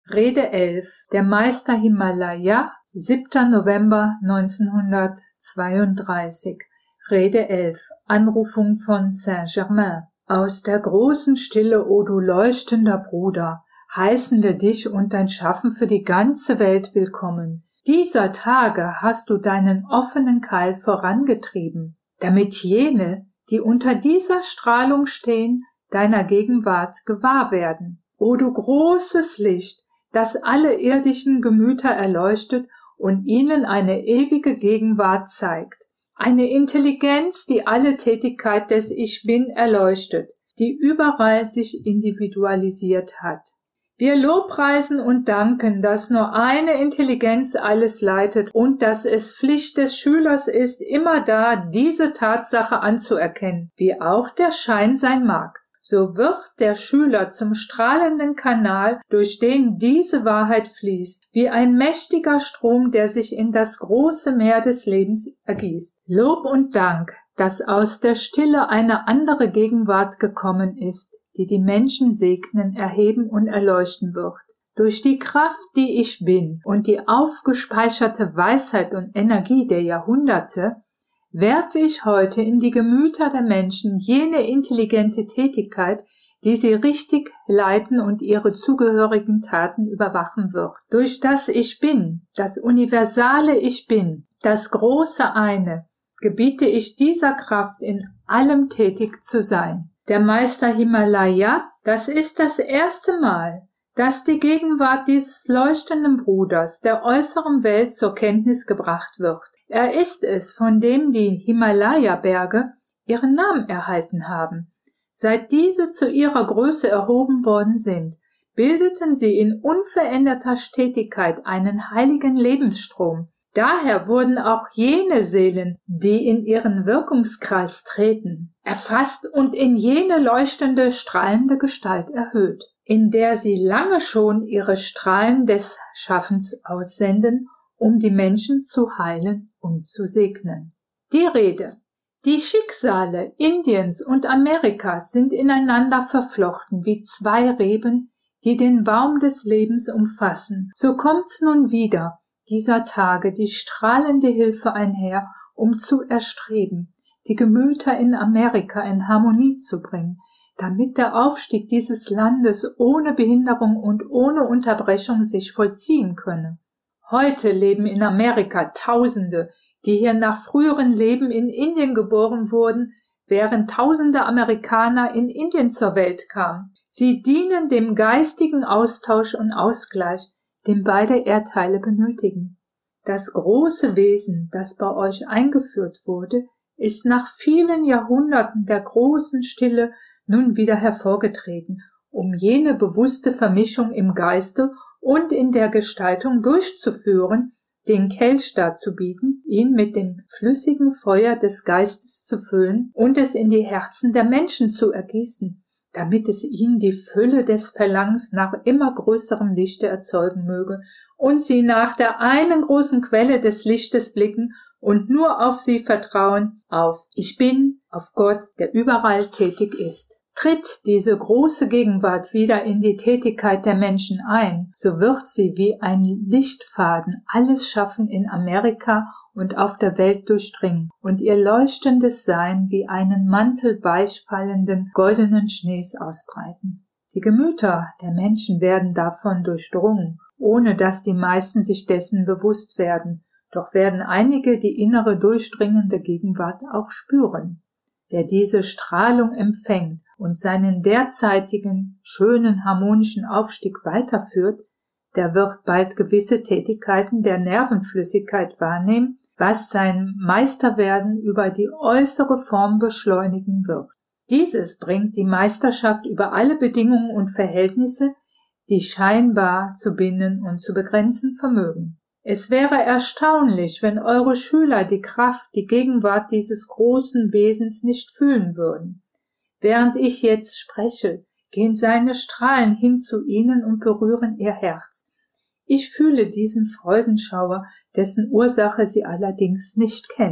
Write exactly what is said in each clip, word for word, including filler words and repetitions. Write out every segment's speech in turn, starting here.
Rede elf. Der Meister Himalaya, siebter November neunzehnhundertzweiunddreißig. Rede elf. Anrufung von Saint-Germain. Aus der großen Stille, o du leuchtender Bruder, heißen wir dich und dein Schaffen für die ganze Welt willkommen. Dieser Tage hast du deinen offenen Keil vorangetrieben, damit jene, die unter dieser Strahlung stehen, deiner Gegenwart gewahr werden. O du großes Licht, das alle irdischen Gemüter erleuchtet und ihnen eine ewige Gegenwart zeigt. Eine Intelligenz, die alle Tätigkeit des Ich Bin erleuchtet, die überall sich individualisiert hat. Wir lobpreisen und danken, dass nur eine Intelligenz alles leitet und dass es Pflicht des Schülers ist, immer da diese Tatsache anzuerkennen, wie auch der Schein sein mag. So wird der Schüler zum strahlenden Kanal, durch den diese Wahrheit fließt, wie ein mächtiger Strom, der sich in das große Meer des Lebens ergießt. Lob und Dank, dass aus der Stille eine andere Gegenwart gekommen ist, die die Menschen segnen, erheben und erleuchten wird. Durch die Kraft, die ich bin, und die aufgespeicherte Weisheit und Energie der Jahrhunderte, werfe ich heute in die Gemüter der Menschen jene intelligente Tätigkeit, die sie richtig leiten und ihre zugehörigen Taten überwachen wird. Durch das Ich Bin, das universale Ich Bin, das große Eine, gebiete ich dieser Kraft in allem tätig zu sein. Der Meister Himalaya, das ist das erste Mal, dass die Gegenwart dieses leuchtenden Bruders der äußeren Welt zur Kenntnis gebracht wird. Er ist es, von dem die Himalaya-Berge ihren Namen erhalten haben. Seit diese zu ihrer Größe erhoben worden sind, bildeten sie in unveränderter Stetigkeit einen heiligen Lebensstrom. Daher wurden auch jene Seelen, die in ihren Wirkungskreis treten, erfasst und in jene leuchtende, strahlende Gestalt erhöht, in der sie lange schon ihre Strahlen des Schaffens aussenden, um die Menschen zu heilen und zu segnen. Die Rede. Die Schicksale Indiens und Amerikas sind ineinander verflochten wie zwei Reben, die den Baum des Lebens umfassen. So kommt's nun wieder, dieser Tage, die strahlende Hilfe einher, um zu erstreben, die Gemüter in Amerika in Harmonie zu bringen, damit der Aufstieg dieses Landes ohne Behinderung und ohne Unterbrechung sich vollziehen könne. Heute leben in Amerika Tausende, die hier nach früheren Leben in Indien geboren wurden, während tausende Amerikaner in Indien zur Welt kamen. Sie dienen dem geistigen Austausch und Ausgleich, den beide Erdteile benötigen. Das große Wesen, das bei euch eingeführt wurde, ist nach vielen Jahrhunderten der großen Stille nun wieder hervorgetreten, um jene bewusste Vermischung im Geiste und in der Gestaltung durchzuführen, den Kelch darzubieten, ihn mit dem flüssigen Feuer des Geistes zu füllen und es in die Herzen der Menschen zu ergießen, damit es ihnen die Fülle des Verlangens nach immer größerem Lichte erzeugen möge und sie nach der einen großen Quelle des Lichtes blicken und nur auf sie vertrauen, auf Ich Bin, auf Gott, der überall tätig ist. Tritt diese große Gegenwart wieder in die Tätigkeit der Menschen ein, so wird sie wie ein Lichtfaden alles Schaffen in Amerika und auf der Welt durchdringen und ihr leuchtendes Sein wie einen Mantel weichfallenden goldenen Schnees ausbreiten. Die Gemüter der Menschen werden davon durchdrungen, ohne dass die meisten sich dessen bewusst werden, doch werden einige die innere durchdringende Gegenwart auch spüren. Wer diese Strahlung empfängt und seinen derzeitigen, schönen, harmonischen Aufstieg weiterführt, der wird bald gewisse Tätigkeiten der Nervenflüssigkeit wahrnehmen, was sein Meisterwerden über die äußere Form beschleunigen wird. Dieses bringt die Meisterschaft über alle Bedingungen und Verhältnisse, die scheinbar zu binden und zu begrenzen vermögen. Es wäre erstaunlich, wenn eure Schüler die Kraft, die Gegenwart dieses großen Wesens nicht fühlen würden. Während ich jetzt spreche, gehen seine Strahlen hin zu ihnen und berühren ihr Herz. Ich fühle diesen Freudenschauer, dessen Ursache sie allerdings nicht kennen.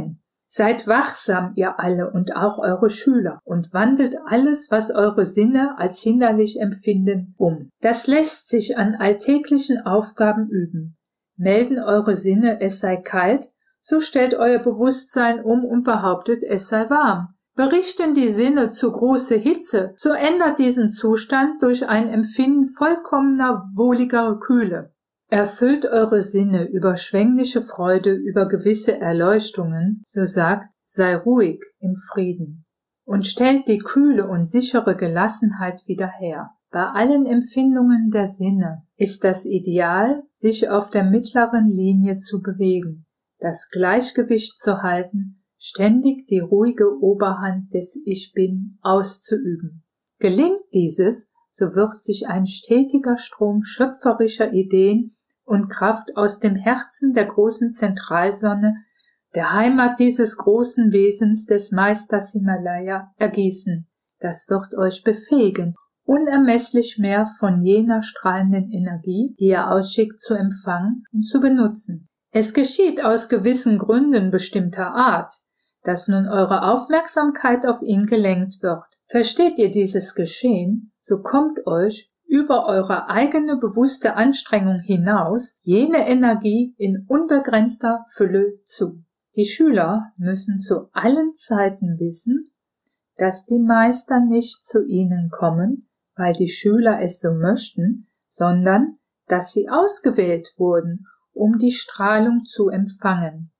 Seid wachsam, ihr alle und auch eure Schüler, und wandelt alles, was eure Sinne als hinderlich empfinden, um. Das lässt sich an alltäglichen Aufgaben üben. Melden eure Sinne, es sei kalt, so stellt euer Bewusstsein um und behauptet, es sei warm. Berichten die Sinne zu große Hitze, so ändert diesen Zustand durch ein Empfinden vollkommener, wohliger Kühle. Erfüllt eure Sinne überschwängliche Freude über gewisse Erleuchtungen, so sagt, sei ruhig im Frieden und stellt die kühle und sichere Gelassenheit wieder her. Bei allen Empfindungen der Sinne ist das Ideal, sich auf der mittleren Linie zu bewegen, das Gleichgewicht zu halten, ständig die ruhige Oberhand des Ich Bin auszuüben. Gelingt dieses, so wird sich ein stetiger Strom schöpferischer Ideen und Kraft aus dem Herzen der großen Zentralsonne, der Heimat dieses großen Wesens des Meisters Himalaya, ergießen. Das wird euch befähigen, unermesslich mehr von jener strahlenden Energie, die er ausschickt, zu empfangen und zu benutzen. Es geschieht aus gewissen Gründen bestimmter Art, dass nun eure Aufmerksamkeit auf ihn gelenkt wird. Versteht ihr dieses Geschehen, so kommt euch über eure eigene bewusste Anstrengung hinaus jene Energie in unbegrenzter Fülle zu. Die Schüler müssen zu allen Zeiten wissen, dass die Meister nicht zu ihnen kommen, weil die Schüler es so möchten, sondern dass sie ausgewählt wurden, um die Strahlung zu empfangen.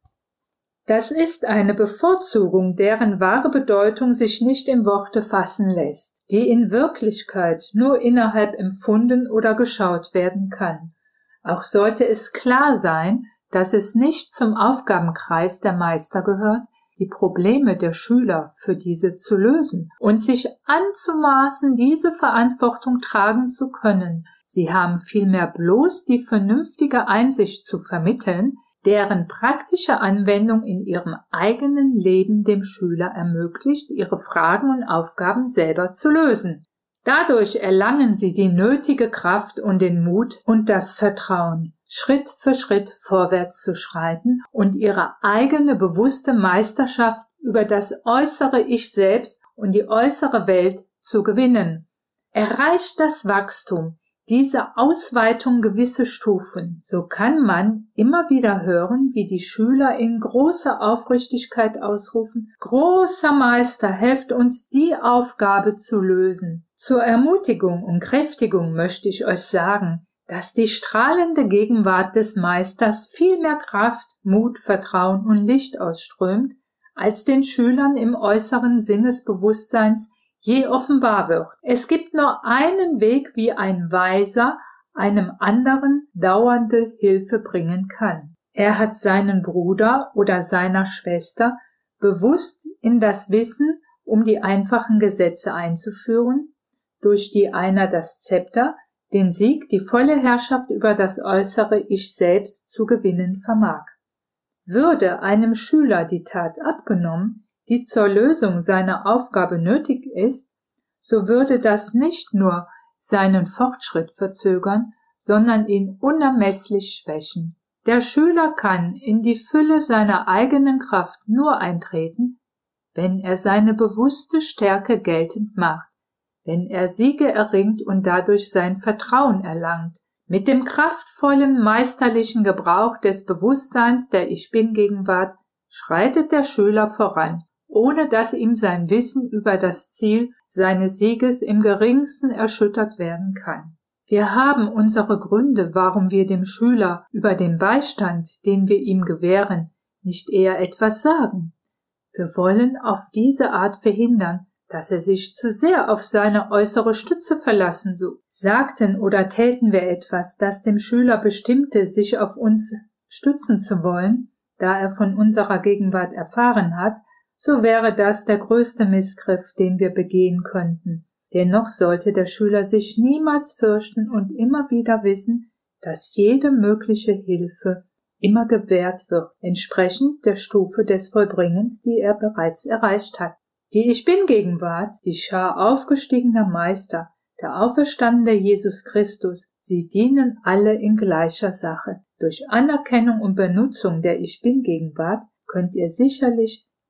Das ist eine Bevorzugung, deren wahre Bedeutung sich nicht in Worte fassen lässt, die in Wirklichkeit nur innerhalb empfunden oder geschaut werden kann. Auch sollte es klar sein, dass es nicht zum Aufgabenkreis der Meister gehört, die Probleme der Schüler für diese zu lösen und sich anzumaßen, diese Verantwortung tragen zu können. Sie haben vielmehr bloß die vernünftige Einsicht zu vermitteln, deren praktische Anwendung in ihrem eigenen Leben dem Schüler ermöglicht, ihre Fragen und Aufgaben selber zu lösen. Dadurch erlangen sie die nötige Kraft und den Mut und das Vertrauen, Schritt für Schritt vorwärts zu schreiten und ihre eigene bewusste Meisterschaft über das äußere Ich selbst und die äußere Welt zu gewinnen. Erreicht das Wachstum diese Ausweitung gewisse Stufen, so kann man immer wieder hören, wie die Schüler in großer Aufrichtigkeit ausrufen, großer Meister, helft uns, die Aufgabe zu lösen. Zur Ermutigung und Kräftigung möchte ich euch sagen, dass die strahlende Gegenwart des Meisters viel mehr Kraft, Mut, Vertrauen und Licht ausströmt, als den Schülern im äußeren Sinnesbewusstseins je offenbar wird. Es gibt nur einen Weg, wie ein Weiser einem anderen dauernde Hilfe bringen kann. Er hat seinen Bruder oder seiner Schwester bewusst in das Wissen um die einfachen Gesetze einzuführen, durch die einer das Zepter, den Sieg, die volle Herrschaft über das äußere Ich selbst zu gewinnen vermag. Würde einem Schüler die Tat abgenommen, die zur Lösung seiner Aufgabe nötig ist, so würde das nicht nur seinen Fortschritt verzögern, sondern ihn unermesslich schwächen. Der Schüler kann in die Fülle seiner eigenen Kraft nur eintreten, wenn er seine bewusste Stärke geltend macht, wenn er Siege erringt und dadurch sein Vertrauen erlangt. Mit dem kraftvollen, meisterlichen Gebrauch des Bewusstseins der Ich-Bin-Gegenwart schreitet der Schüler voran, ohne dass ihm sein Wissen über das Ziel seines Sieges im geringsten erschüttert werden kann. Wir haben unsere Gründe, warum wir dem Schüler über den Beistand, den wir ihm gewähren, nicht eher etwas sagen. Wir wollen auf diese Art verhindern, dass er sich zu sehr auf seine äußere Stütze verlassen sucht. Sagten oder täten wir etwas, das dem Schüler bestimmte, sich auf uns stützen zu wollen, da er von unserer Gegenwart erfahren hat, so wäre das der größte Missgriff, den wir begehen könnten. Dennoch sollte der Schüler sich niemals fürchten und immer wieder wissen, dass jede mögliche Hilfe immer gewährt wird, entsprechend der Stufe des Vollbringens, die er bereits erreicht hat. Die Ich-Bin-Gegenwart, die Schar aufgestiegener Meister, der auferstandene Jesus Christus, sie dienen alle in gleicher Sache. Durch Anerkennung und Benutzung der Ich-Bin-Gegenwart könnt ihr sicherlich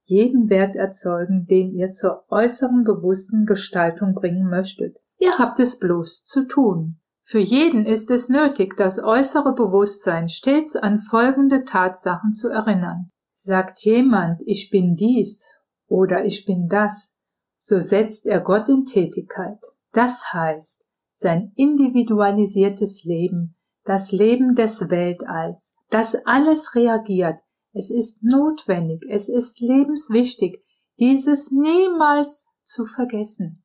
jeden Wert erzeugen, den ihr zur äußeren bewussten Gestaltung bringen möchtet. Ihr habt es bloß zu tun. Für jeden ist es nötig, das äußere Bewusstsein stets an folgende Tatsachen zu erinnern. Sagt jemand, ich bin dies oder ich bin das, so setzt er Gott in Tätigkeit. Das heißt, sein individualisiertes Leben, das Leben des Weltalls, das alles reagiert. Es ist notwendig, es ist lebenswichtig, dieses niemals zu vergessen.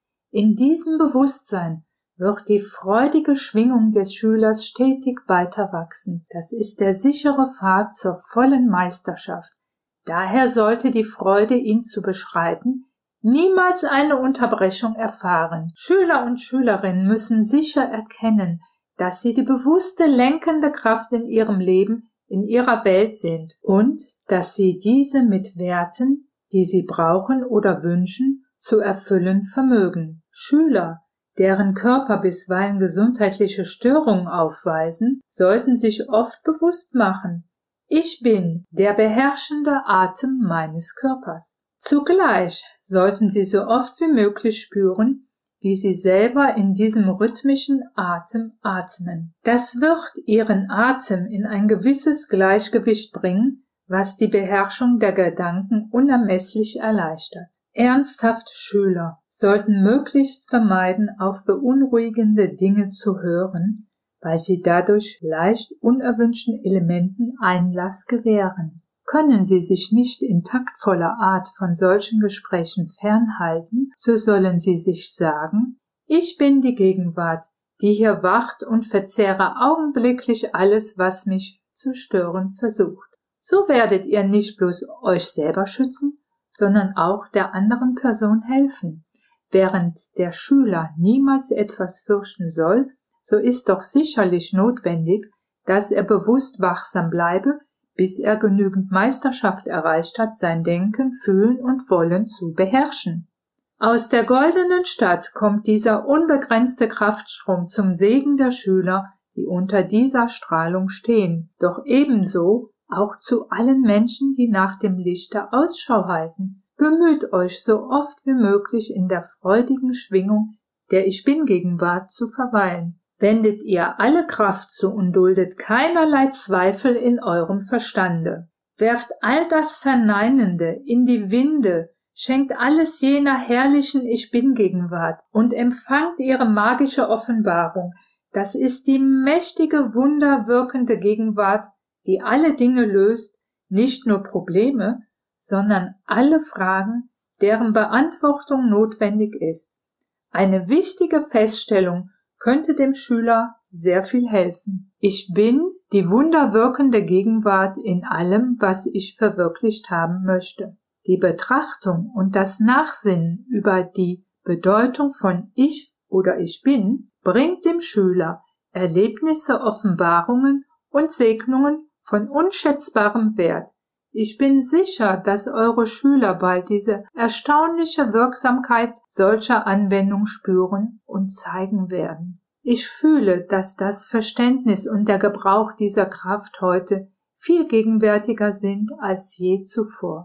In diesem Bewusstsein wird die freudige Schwingung des Schülers stetig weiter wachsen. Das ist der sichere Pfad zur vollen Meisterschaft. Daher sollte die Freude, ihn zu beschreiten, niemals eine Unterbrechung erfahren. Schüler und Schülerinnen müssen sicher erkennen, dass sie die bewusste lenkende Kraft in ihrem Leben, in ihrer Welt sind und dass sie diese mit Werten, die sie brauchen oder wünschen, zu erfüllen vermögen. Schüler, deren Körper bisweilen gesundheitliche Störungen aufweisen, sollten sich oft bewusst machen: Ich bin der beherrschende Atem meines Körpers. Zugleich sollten sie so oft wie möglich spüren, wie sie selber in diesem rhythmischen Atem atmen. Das wird ihren Atem in ein gewisses Gleichgewicht bringen, was die Beherrschung der Gedanken unermesslich erleichtert. Ernsthafte Schüler sollten möglichst vermeiden, auf beunruhigende Dinge zu hören, weil sie dadurch leicht unerwünschten Elementen Einlass gewähren. Können sie sich nicht in taktvoller Art von solchen Gesprächen fernhalten, so sollen sie sich sagen: Ich bin die Gegenwart, die hier wacht und verzehre augenblicklich alles, was mich zu stören versucht. So werdet ihr nicht bloß euch selber schützen, sondern auch der anderen Person helfen. Während der Schüler niemals etwas fürchten soll, so ist doch sicherlich notwendig, dass er bewusst wachsam bleibe, bis er genügend Meisterschaft erreicht hat, sein Denken, Fühlen und Wollen zu beherrschen. Aus der goldenen Stadt kommt dieser unbegrenzte Kraftstrom zum Segen der Schüler, die unter dieser Strahlung stehen, doch ebenso auch zu allen Menschen, die nach dem Lichte Ausschau halten. Bemüht euch so oft wie möglich in der freudigen Schwingung der Ich-Bin-Gegenwart zu verweilen. Wendet ihr alle Kraft zu und duldet keinerlei Zweifel in eurem Verstande. Werft all das Verneinende in die Winde, schenkt alles jener herrlichen Ich-Bin-Gegenwart und empfangt ihre magische Offenbarung. Das ist die mächtige, wunderwirkende Gegenwart, die alle Dinge löst, nicht nur Probleme, sondern alle Fragen, deren Beantwortung notwendig ist. Eine wichtige Feststellung könnte dem Schüler sehr viel helfen. Ich bin die wunderwirkende Gegenwart in allem, was ich verwirklicht haben möchte. Die Betrachtung und das Nachsinnen über die Bedeutung von Ich oder Ich bin bringt dem Schüler Erlebnisse, Offenbarungen und Segnungen von unschätzbarem Wert. Ich bin sicher, dass eure Schüler bald diese erstaunliche Wirksamkeit solcher Anwendung spüren und zeigen werden. Ich fühle, dass das Verständnis und der Gebrauch dieser Kraft heute viel gegenwärtiger sind als je zuvor.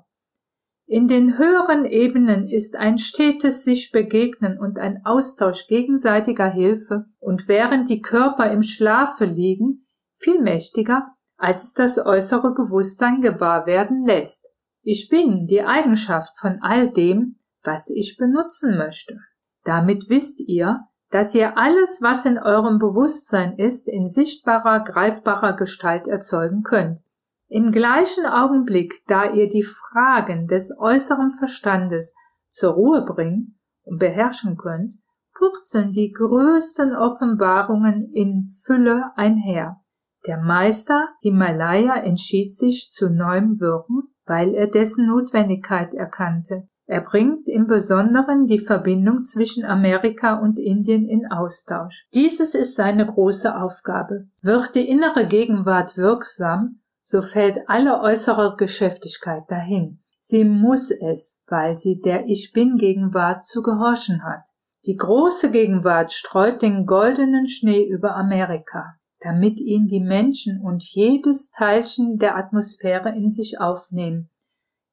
In den höheren Ebenen ist ein stetes sich begegnen und ein Austausch gegenseitiger Hilfe und während die Körper im Schlafe liegen, viel mächtiger, als es das äußere Bewusstsein gewahr werden lässt. Ich bin die Eigenschaft von all dem, was ich benutzen möchte. Damit wisst ihr, dass ihr alles, was in eurem Bewusstsein ist, in sichtbarer, greifbarer Gestalt erzeugen könnt. Im gleichen Augenblick, da ihr die Fragen des äußeren Verstandes zur Ruhe bringt und beherrschen könnt, purzeln die größten Offenbarungen in Fülle einher. Der Meister Himalaya entschied sich zu neuem Wirken, weil er dessen Notwendigkeit erkannte. Er bringt im Besonderen die Verbindung zwischen Amerika und Indien in Austausch. Dieses ist seine große Aufgabe. Wird die innere Gegenwart wirksam, so fällt alle äußere Geschäftigkeit dahin. Sie muss es, weil sie der Ich-Bin-Gegenwart zu gehorchen hat. Die große Gegenwart streut den goldenen Schnee über Amerika, damit ihn die Menschen und jedes Teilchen der Atmosphäre in sich aufnehmen,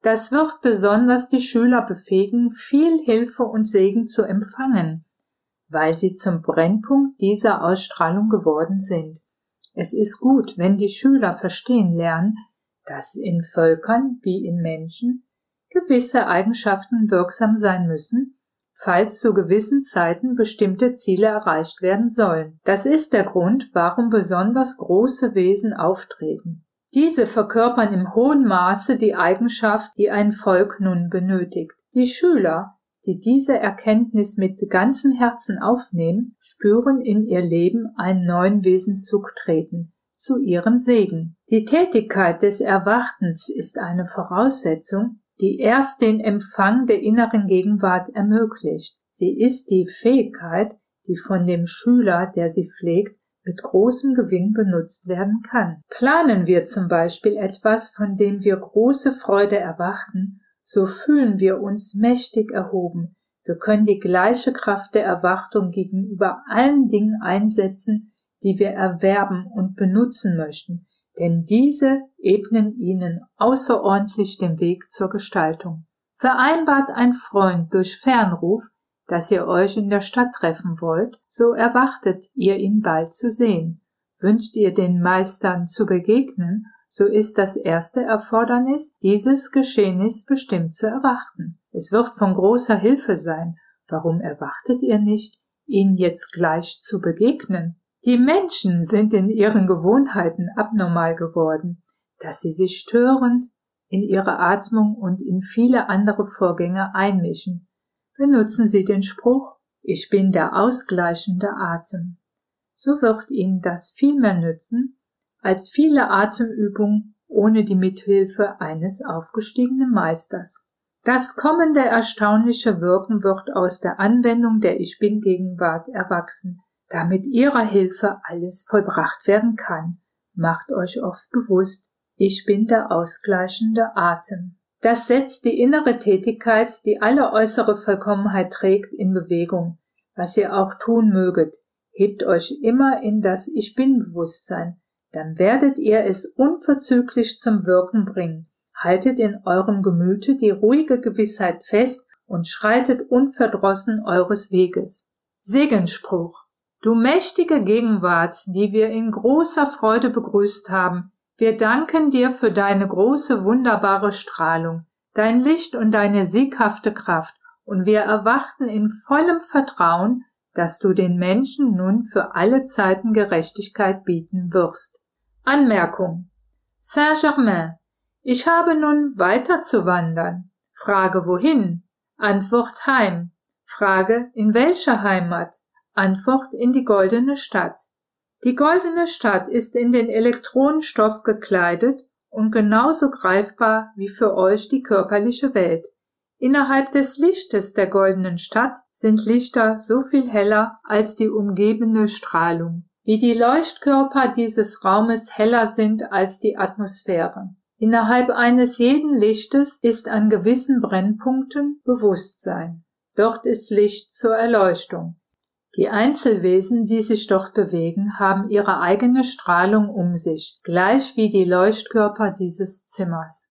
Das wird besonders die Schüler befähigen, viel Hilfe und Segen zu empfangen, weil sie zum Brennpunkt dieser Ausstrahlung geworden sind. Es ist gut, wenn die Schüler verstehen lernen, dass in Völkern wie in Menschen gewisse Eigenschaften wirksam sein müssen, falls zu gewissen Zeiten bestimmte Ziele erreicht werden sollen. Das ist der Grund, warum besonders große Wesen auftreten. Diese verkörpern im hohen Maße die Eigenschaft, die ein Volk nun benötigt. Die Schüler, die diese Erkenntnis mit ganzem Herzen aufnehmen, spüren in ihr Leben einen neuen Wesenszug treten, zu ihrem Segen. Die Tätigkeit des Erwachtens ist eine Voraussetzung, die erst den Empfang der inneren Gegenwart ermöglicht. Sie ist die Fähigkeit, die von dem Schüler, der sie pflegt, mit großem Gewinn benutzt werden kann. Planen wir zum Beispiel etwas, von dem wir große Freude erwarten, so fühlen wir uns mächtig erhoben. Wir können die gleiche Kraft der Erwartung gegenüber allen Dingen einsetzen, die wir erwerben und benutzen möchten, denn diese ebnen ihnen außerordentlich den Weg zur Gestaltung. Vereinbart ein Freund durch Fernruf, dass ihr euch in der Stadt treffen wollt, so erwartet ihr ihn bald zu sehen. Wünscht ihr den Meistern zu begegnen, so ist das erste Erfordernis, dieses Geschehnis bestimmt zu erwarten. Es wird von großer Hilfe sein. Warum erwartet ihr nicht, ihnen jetzt gleich zu begegnen? Die Menschen sind in ihren Gewohnheiten abnormal geworden, dass sie sich störend in ihre Atmung und in viele andere Vorgänge einmischen. Benutzen Sie den Spruch, ich bin der ausgleichende Atem. So wird Ihnen das viel mehr nützen, als viele Atemübungen ohne die Mithilfe eines aufgestiegenen Meisters. Das kommende erstaunliche Wirken wird aus der Anwendung der Ich-Bin-Gegenwart erwachsen, da mit ihrer Hilfe alles vollbracht werden kann. Macht euch oft bewusst, ich bin der ausgleichende Atem. Das setzt die innere Tätigkeit, die alle äußere Vollkommenheit trägt, in Bewegung. Was ihr auch tun möget, hebt euch immer in das Ich-Bin-Bewusstsein, dann werdet ihr es unverzüglich zum Wirken bringen. Haltet in eurem Gemüte die ruhige Gewissheit fest und schreitet unverdrossen eures Weges. Segensspruch: Du mächtige Gegenwart, die wir in großer Freude begrüßt haben, wir danken dir für deine große, wunderbare Strahlung, dein Licht und deine sieghafte Kraft, und wir erwarten in vollem Vertrauen, dass du den Menschen nun für alle Zeiten Gerechtigkeit bieten wirst. Anmerkung: Saint-Germain: Ich habe nun weiter zu wandern. Frage: Wohin? Antwort: Heim. Frage: In welche Heimat? Antwort: In die goldene Stadt. Die goldene Stadt ist in den Elektronenstoff gekleidet und genauso greifbar wie für euch die körperliche Welt. Innerhalb des Lichtes der goldenen Stadt sind Lichter so viel heller als die umgebende Strahlung, wie die Leuchtkörper dieses Raumes heller sind als die Atmosphäre. Innerhalb eines jeden Lichtes ist an gewissen Brennpunkten Bewusstsein. Dort ist Licht zur Erleuchtung. Die Einzelwesen, die sich dort bewegen, haben ihre eigene Strahlung um sich, gleich wie die Leuchtkörper dieses Zimmers.